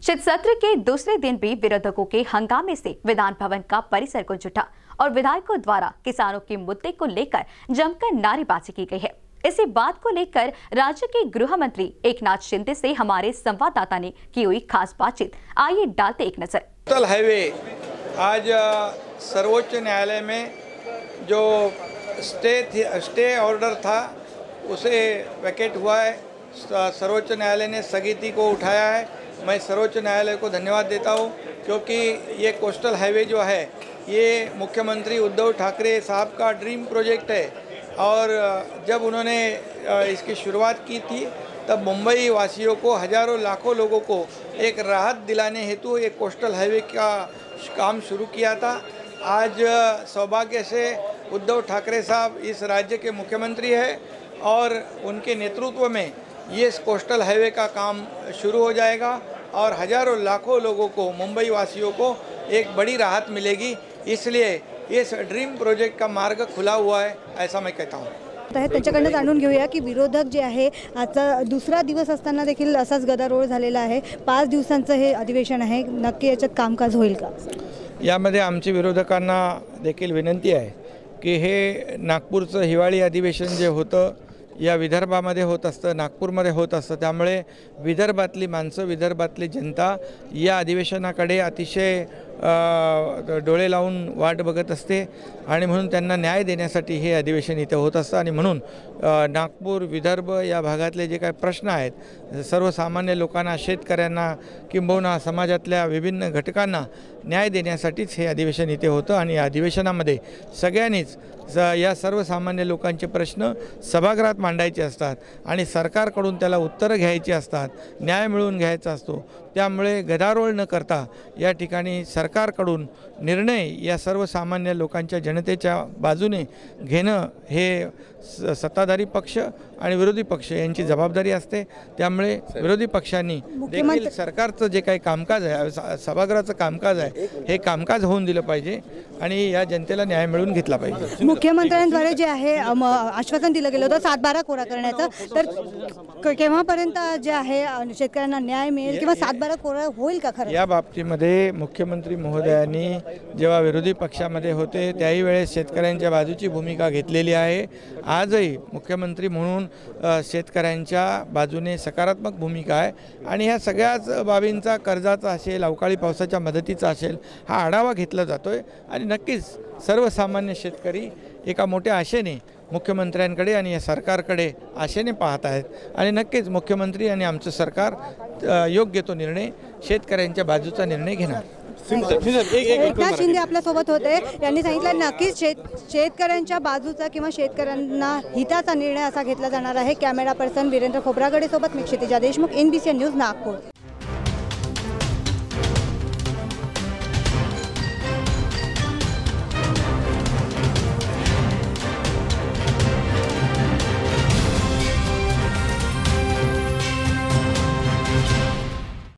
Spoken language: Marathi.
शीत सत्र के दूसरे दिन भी विरोधकों के हंगामे से विधान भवन का परिसर गुंज उठा और विधायकों द्वारा किसानों के मुद्दे को लेकर जमकर नारेबाजी की गई है। इसी बात को लेकर राज्य के गृह मंत्री एकनाथ शिंदे से हमारे संवाददाता ने की हुई खास बातचीत। आइए डालते एक नजर। कोस्टल हाईवे आज सर्वोच्च न्यायालय में जो स्टे ऑर्डर था उसे वैकेट हुआ है। सर्वोच्च न्यायालय ने स्थगिति को उठाया है। मैं सर्वोच्च न्यायालय को धन्यवाद देता हूँ क्योंकि ये कोस्टल हाईवे जो है ये मुख्यमंत्री उद्धव ठाकरे साहब का ड्रीम प्रोजेक्ट है और जब उन्होंने इसकी शुरुआत की थी तब मुंबई वासियों को हजारों लाखों लोगों को एक राहत दिलाने हेतु एक कोस्टल हाईवे का काम शुरू किया था। आज सौभाग्य से उद्धव ठाकरे साहब इस राज्य के मुख्यमंत्री हैं और उनके नेतृत्व में ये कोस्टल हाईवे का काम शुरू हो जाएगा और हजारों लाखों लोगों को, मुंबई वासियों को एक बड़ी राहत मिलेगी। इसलिए इस ड्रीम प्रोजेक्ट का मार्ग खुला हुआ है, ऐसा मैं कहता हूँ। त्यांच्याकडनं जाणून घेऊया की विरोधक जे आहे आजचा दुसरा दिवस असताना देखील असाच गदारोळ झालेला आहे। 5 दिवसांचं हे अधिवेशन आहे, नक्की याच्यात कामकाज होईल का? यामध्ये आमची विरोधकांना देखील विनंती आहे की हे नागपूरचं हिवाळी अधिवेशन जे होतं या विदर्भामध्ये होत असतं, नागपूरमध्ये होत असतं, त्यामुळे विदर्भातली माणसं, विदर्भातली जनता या अधिवेशनाकडे अतिशय डोळे लावून वाट बघत असते आणि म्हणून त्यांना न्याय देण्यासाठी हे अधिवेशन इथे होत असतं आणि म्हणून नागपूर, विदर्भ या भागातले जे काही प्रश्न आहेत, सर्वसामान्य लोकांना, शेतकऱ्यांना किंबहुना समाजातल्या विभिन्न घटकांना न्याय देण्यासाठीच हे अधिवेशन इथे होतं आणि या अधिवेशनामध्ये सगळ्यांनीच या सर्वसामान्य लोकांचे प्रश्न सभागृहात मांडायचे असतात आणि सरकारकडून त्याला उत्तरं घ्यायची असतात, न्याय मिळवून घ्यायचा असतो। त्यामुळे गदारोळ न करता या ठिकाणी सरकारकडून निर्णय या सर्वसामान्य लोकांच्या जनतेच्या बाजूने घेणं हे सत्ताधारी पक्ष आणि विरोधी पक्ष यांची जबाबदारी असते। त्यामुळे विरोधी पक्षांनी देखील सरकारचं जे काही कामकाज आहे, सभागृहाचं कामकाज आहे, हे कामकाज होऊन दिलं पाहिजे आणि या जनतेला न्याय मिळवून घेतला पाहिजे। मुख्यमंत्र्यांद्वारे जे आहे आश्वासन दिलं गेलं होतं 7/12 कोरा करण्याचं, तर केव्हापर्यंत जे आहे शेतकऱ्यांना न्याय मिळेल किंवा 7/12 कोरा होईल का खरं? या बाबतीमध्ये मुख्यमंत्री महोदयांनी जेव्हा विरोधी पक्षामध्ये होते त्याही वेळेस शेतकऱ्यांच्या बाजूची भूमिका घेतलेली आहे। आजही मुख्यमंत्री म्हणून शेतकऱ्यांच्या बाजूने सकारात्मक भूमिका आहे आणि ह्या सगळ्याच बाबींचा, कर्जाचा असेल, अवकाळी पावसाच्या मदतीचा असेल, हा आढावा घेतला जातोय आणि नक्कीच सर्वसामान्य शेतकरी एका मोठ्या आशेने मुख्यमंत्र्यांकडे आणि या सरकारकडे आशेने पाहत आहेत आणि नक्कीच मुख्यमंत्री आणि आमचं सरकार योग्य तो निर्णय, शेतकऱ्यांच्या बाजूचा निर्णय घेणार। एकनाथ शिंदे आपल्यासोबत होते, त्यांनी सांगितलं नक्कीच शेतकऱ्यांच्या बाजूचा किंवा शेतकऱ्यांना हिताचा निर्णय असा घेतला जाणार आहे। कॅमेरा पर्सन वीरेंद्र खोब्रागडे सोबत मी क्षितिजा देशमुख, INBCN न्यूज, नागपूर।